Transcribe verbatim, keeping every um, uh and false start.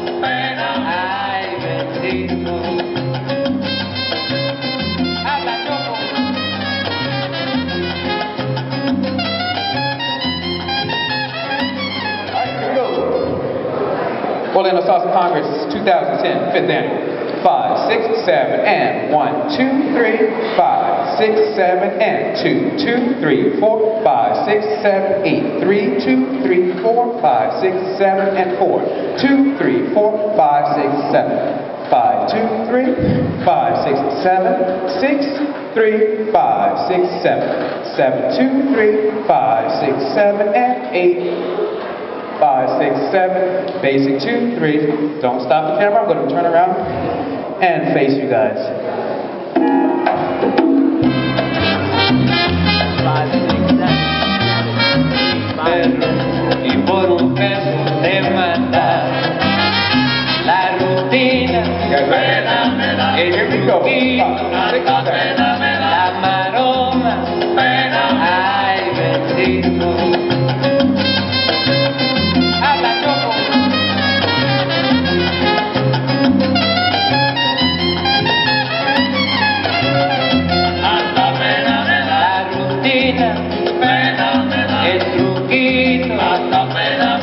Ay, bendito. Habla, Choco. All right, here we go. Orlando Salsa Congress two thousand ten, fifth annual. Five, six, seven, and one, two, three, five, six, seven, and two, two, three, four, five, six, seven, eight, three, two, three, four, five, six, seven, and four, two, three, four, five, six, seven, five, two, three, five, six, seven, six, three, five, six, seven, seven, two, three, five, six, seven, and eight. Five, six, seven, basic two, three. Don't stop the camera. I'm going to turn around and face you guys. Five, six, seven. Perro, y por un peso te mata la rutina. Okay, here we go. Five, six, seven. La maroma. Ay, bendito. El truquito, hasta pena.